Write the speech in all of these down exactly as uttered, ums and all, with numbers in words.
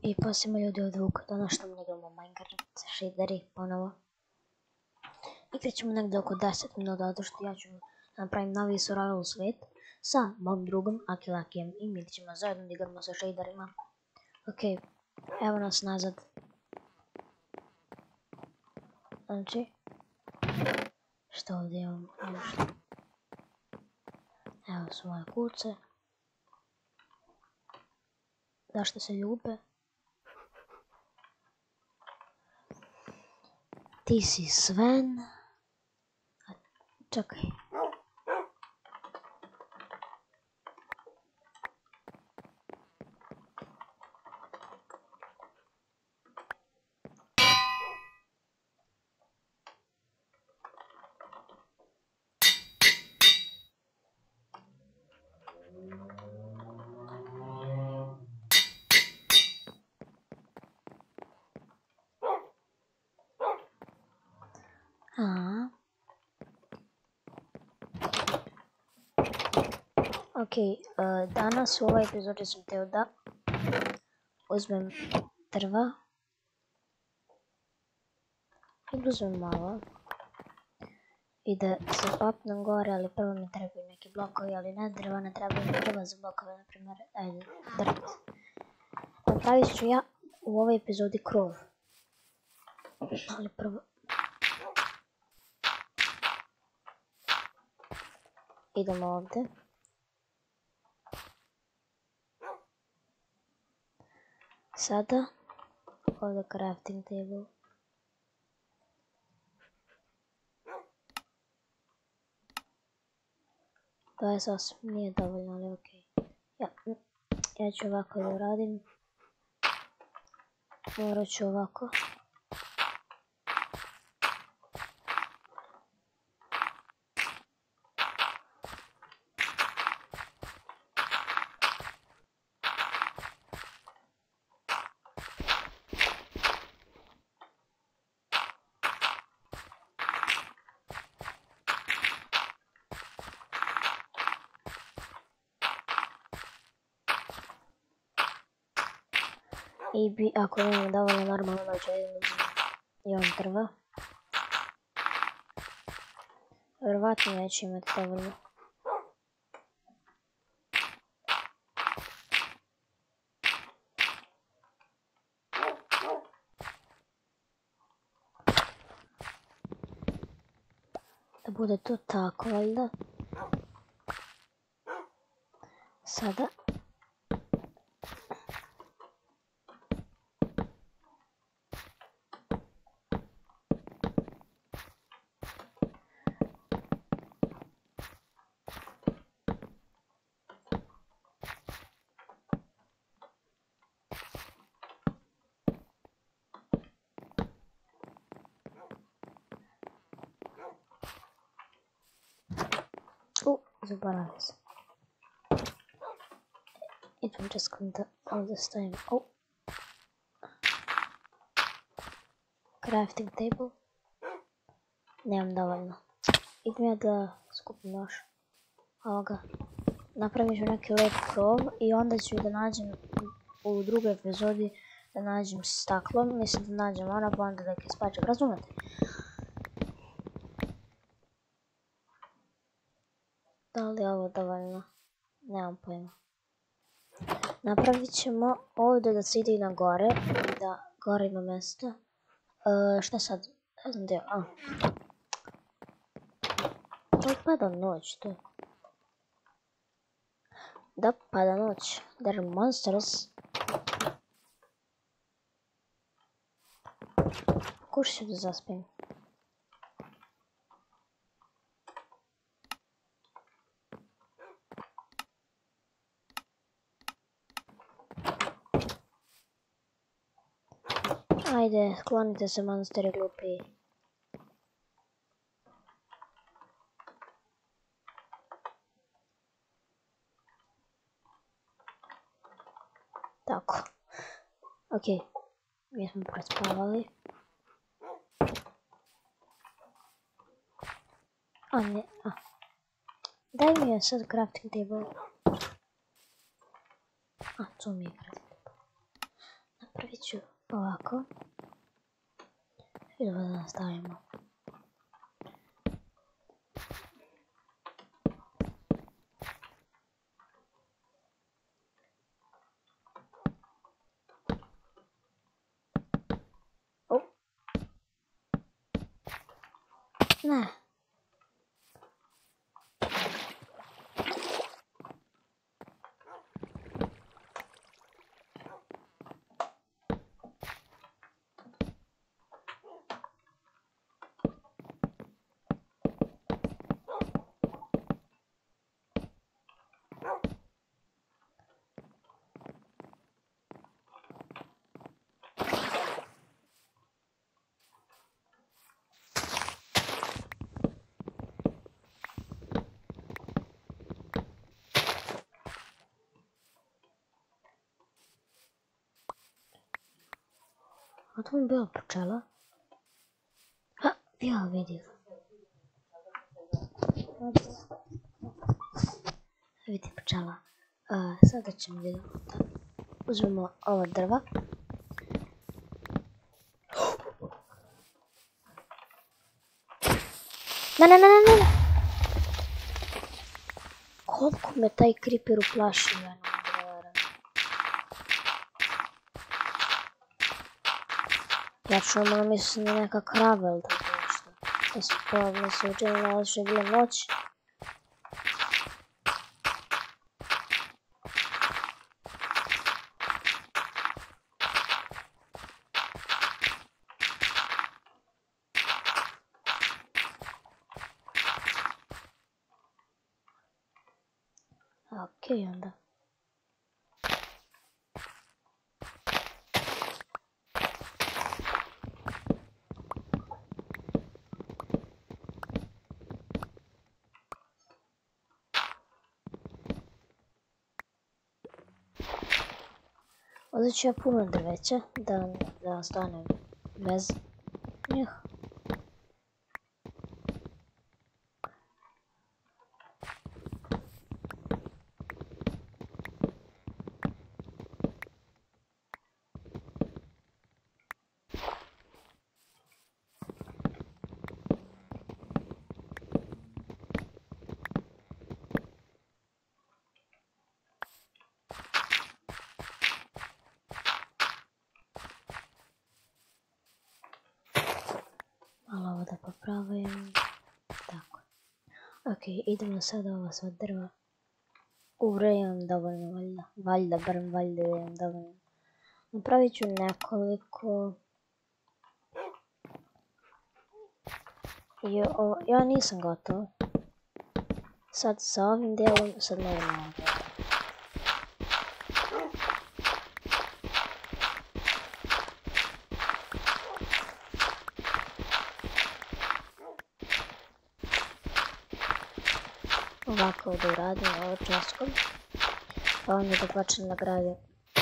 I posimo ljudi od Vuka, danas što mi igramo Minecraft shaderi ponovo. Igrat ćemo negdje oko deset minuta, zato što ja ću napravim novi survival svijet sa mom drugom Akilakijem i mi ćemo zajedno da igramo sa shaderima. Ok, evo nas nazad. Znači, što ovdje imam? Evo su moje kuce. Zašto se ljube? Ti si Sven. A, čekaj. A. Ok, uh, danas u ovoj epizodi sam htio da uzmem drva i uzmem malo i da se papnem gore, ali prvo mi trebaju neki blokovi, ali ne drva, ne trebaju mi drva za blokove, na primjer, ajde, drva. Napravit ću ja u ovoj epizodi krov, ali prvo idemo ovdje. Sada ovdje crafting table. To je sasvim nije dovoljno, ali ok. Ja, ja ću ovako da uradim. Morat ću ovako. I bi, ako imam dovoljno normalno da ću i on drva. Vjerovatno neću imati dovoljno. Da bude to tako, valjda. Sada. Oh, zaboravio sam. It will just come to all this time. Oh. Crafting table. Nemam dovoljno. Idem ja da skupim još ovoga. Napravit ću neki lep krov i onda ću da nađem u drugoj epizodi da nađem staklo. Mislim da nađem ono pa onda da ga ispačem. Razumete? Da li je ovo dovoljno? Nemam pojma. Napravit ćemo ovdje da se ide na gore i da gore ima mjesto. Uh, šta sad? Ne znam gdje. A. Da pada noć tu. Da pada noć. There are monsters. Kuš ću da zaspim. Ajde, sklonite se monsteri glupi. Tako. Ok. Mi smo prespavali. A ne, a. Daj mi je sad crafting table. A, to mi je crafting table. Uzet ću ovako. I da nastavimo. Oh. Ne. A tu mi bila pčela. Ha, ja vidim. Vidi pčela. Uh, sada ćemo vidjeti da uzmemo ova drva. Ne, ne, ne, ne, ne. Koliko me taj creeper uplašio, ja ne odgovaram. Ja ću ono mislim da neka krava ili tako nešto. Ja sam pa mi se učinila da što je bila noć. Okej, onda. Ovdje ću ja puno drveća da, da ostanem bez njih. Malo ovo da popravim. Tako. Ok, idemo sada ova sva drva. Ure, imam dovoljno, valjda. Valjda, barem valjda imam dovoljno. Napravit ću nekoliko. Jo, o, ja nisam gotov. Sad sa ovim dijelom, sad mogu na ovo. Ovako da uradim ovo českom. Pa onda da počnem da gradim.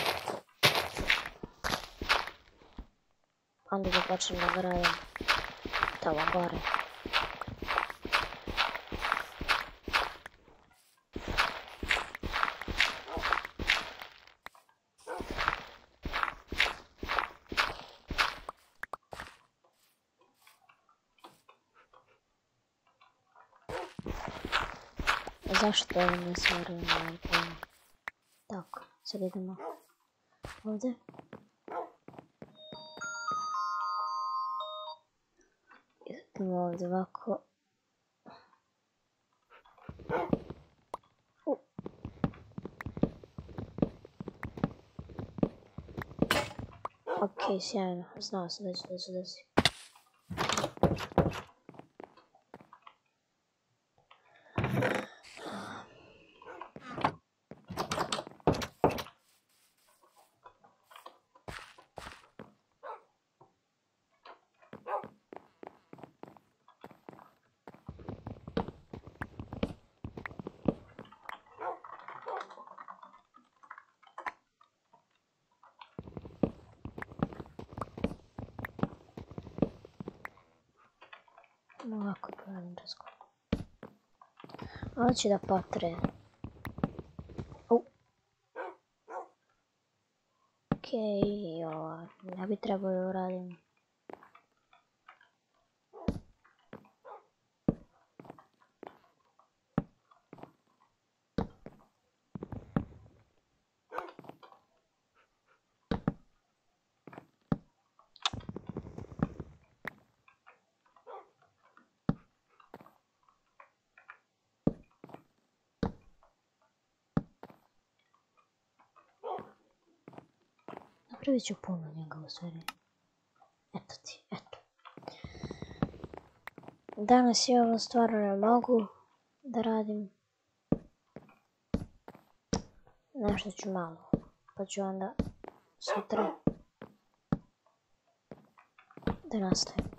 Onda da počnem da gradim tamo gore. Zašto ovo ne stvarujem na ovom planu? Tako, sad idemo ovdje. Idemo ovdje ovako. Uh. Ok, sjajno, znao sam da će da se desi. Ovako pravim razgovor. Ovo će da potre. Uh. Ok, Okej, ovo ne bi trebalo da uradim. Napravit ću puno njega u stvari. Eto ti, eto. Danas je ovo stvarno ne mogu da radim. Nešto ću malo, pa ću onda sutra da nastavim.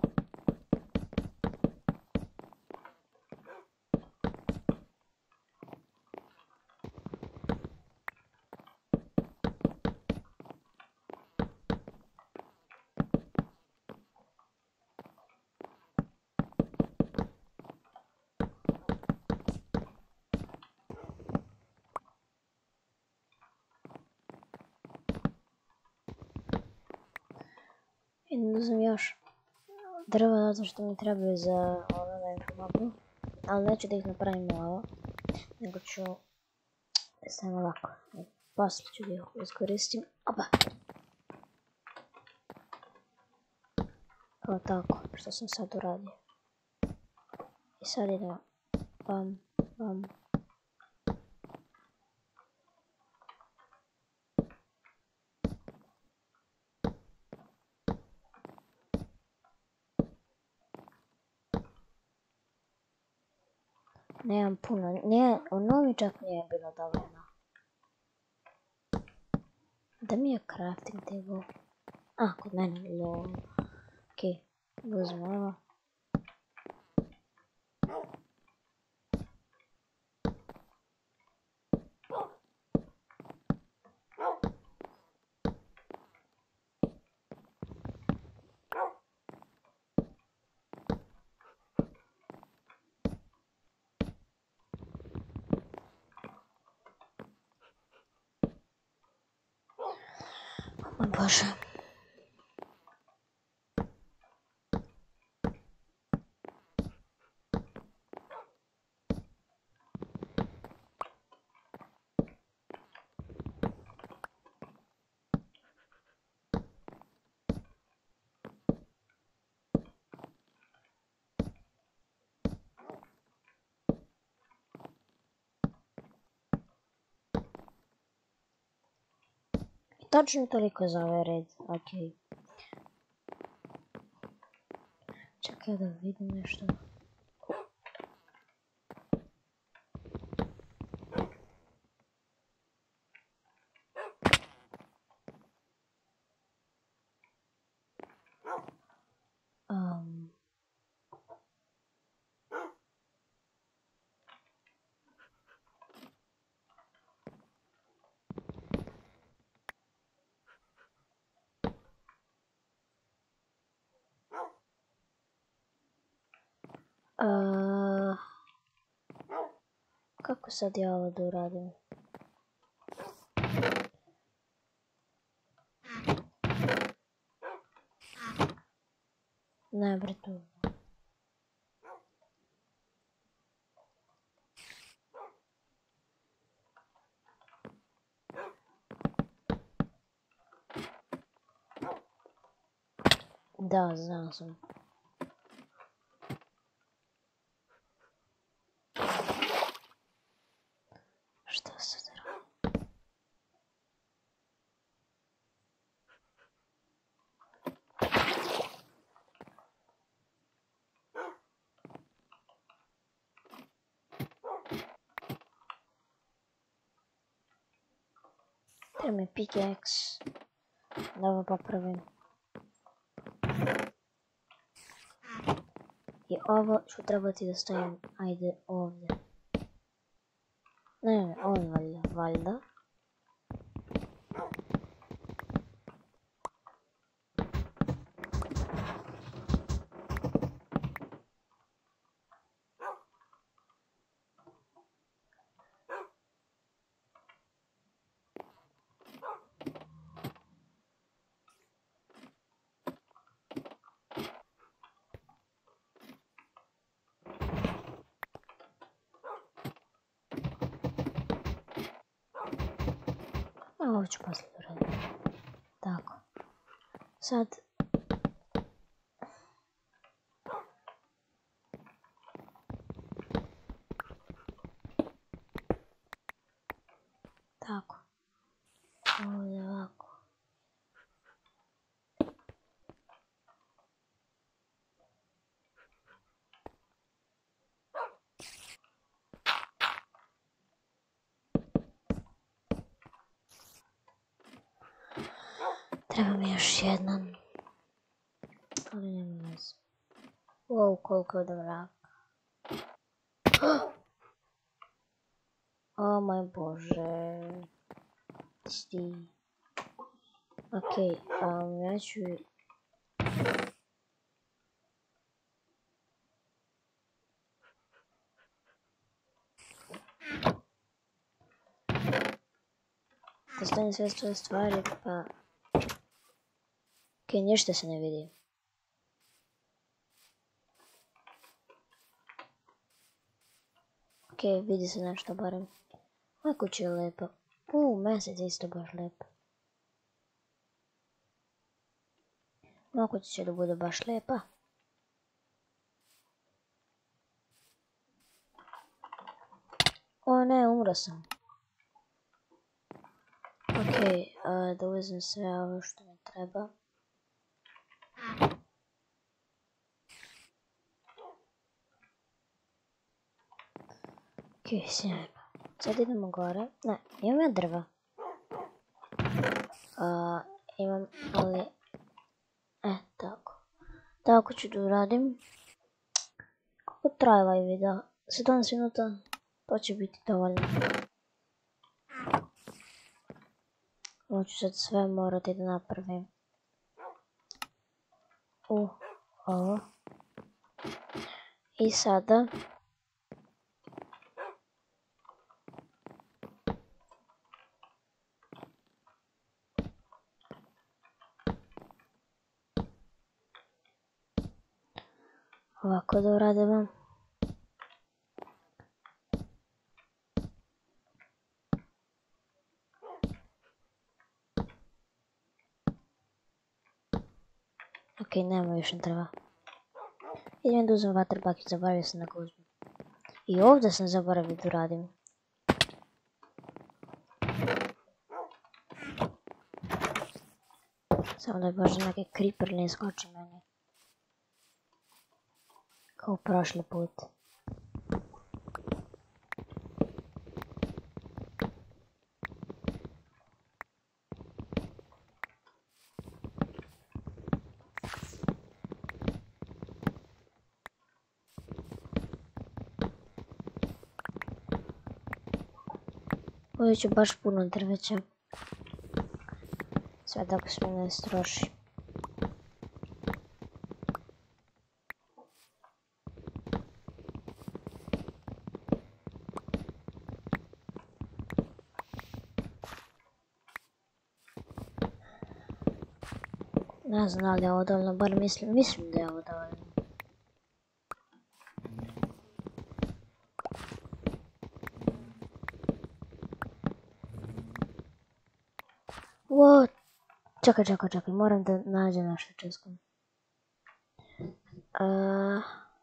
I da sam još drva zato što mi trebaju za ovaj mobu, ali neću da ih napravim ovo, nego ću samo ovako, poslije ću da ih iskoristim, opa! Kao tako, što sam sad uradio. I sad idemo, bam, bam. Nemam puno, nije, ono mi čak nije bilo dovoljno. Da mi je crafting table? A, kod mene, lol. Okej, uzmem ovo. O Bože. Točno toliko za ovaj red, okej. Čekaj da vidim nešto. Um. Uh, kako sad ja ovo da uradim? Ne, bre, tu. Da, znao sam. Šta sad radim? Treba mi pickaxe. Da ovo popravim. I ovo ću trebati da stavim, ajde, ovdje. Ne, ne, ovdje valjda, valjda. A ovo ću poslije uraditi. Tako. Sad... Tako. Ovdje ovako. Treba mi još jedan. Ali nema veze. Wow, koliko je da mrak. O moj bože. Sti. Okej, um, ja ću... Da stavim sve svoje stvari, pa... Okej, ništa se ne vidi. Okej, vidi se nešto barem. Ova kuća je lepa. Uuu, mjesec je isto baš lepa. Ova kuća će da bude baš lepa. O ne, umro sam. Okej, da uzmem sve ovo što mi treba. Okej, sjajno. Sad idemo gore. Ne, imam ja drva. Uh, imam, ali... E, tako. Tako ću da uradim. Kako traje ovaj video? sedamnaest minuta. To će biti dovoljno. Ovo ću sad sve morati da napravim. U, ovo. I sada... Ovako da uradimo. Ok, nema više drva. Idem da uzmem water bucket, zaboravio sam da ga uzmem. I ovdje sam zaboravio da uradim. Samo da je baš neki creeper ne skoči meni. Kao prošli put. Ovdje ću baš puno drveća. Sve dok sve ne stroši. Ne znam da li je ovo dovoljno, bar mislim, mislim da je ovo dovoljno. What? Čekaj, čekaj, čekaj, moram da nađem nešto českom. Uh...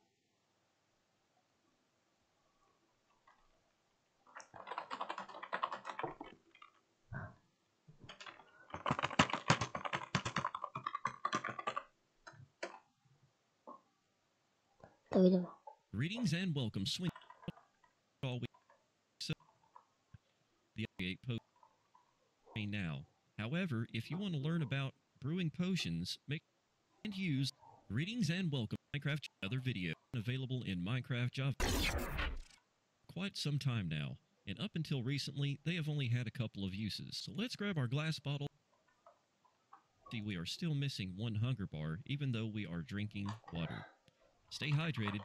Da vidimo. Greetings and welcome, swing. All we so the eight potion now. However, if you want to learn about brewing potions, make and use greetings and welcome Minecraft other video available in Minecraft Java quite some time now. And up until recently, they have only had a couple of uses. So let's grab our glass bottle. See, we are still missing one hunger bar, even though we are drinking water. Stay hydrated.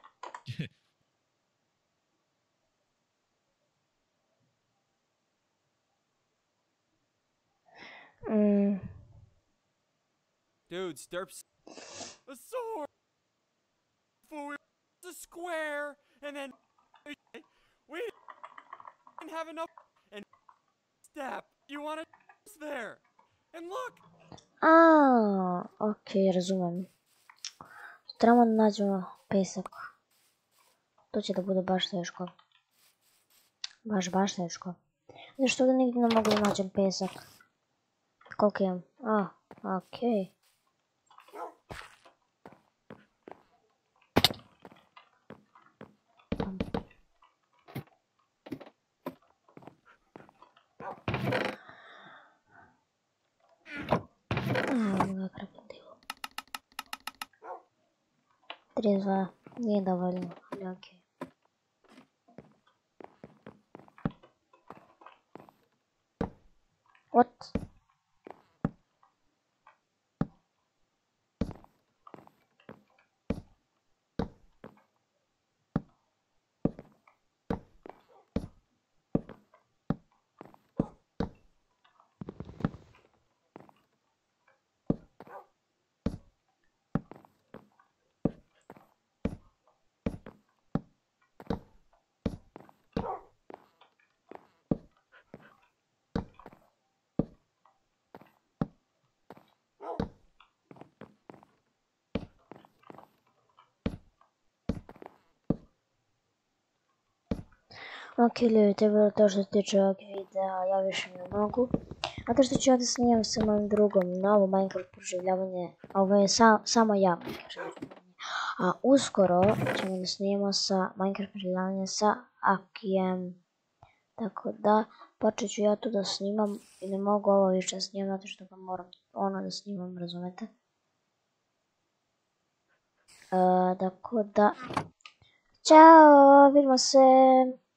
mm. Dude, Stirps. A sword! For a square! And then we didn't have enough. And step. You want to It's there. And look, A, okej, razumem. Trebamo da nađemo pesak. To će da bude baš teško. Baš, baš teško. Zašto ovdje nigdje ne mogu da nađem pesak? Koliko imam? A, okej. Evo ga krokodil. trideset dva, nije dovoljno, ali okej. What? Ok ljudi, to je bilo to što se tiče ovog videa, ja više ne mogu. A to što ću ovdje snimam sa mojim drugom novo Minecraft proživljavanje, a ovo je sa, samo ja Minecraft proživljavanje. A uskoro ćemo da snimamo sa Minecraft proživljavanje sa Akijem. Tako da, počet ću ja to da snimam i ne mogu ovo više da snimam, zato što ga moram ono da snimam, razumete? Uh, tako da, čao, vidimo se!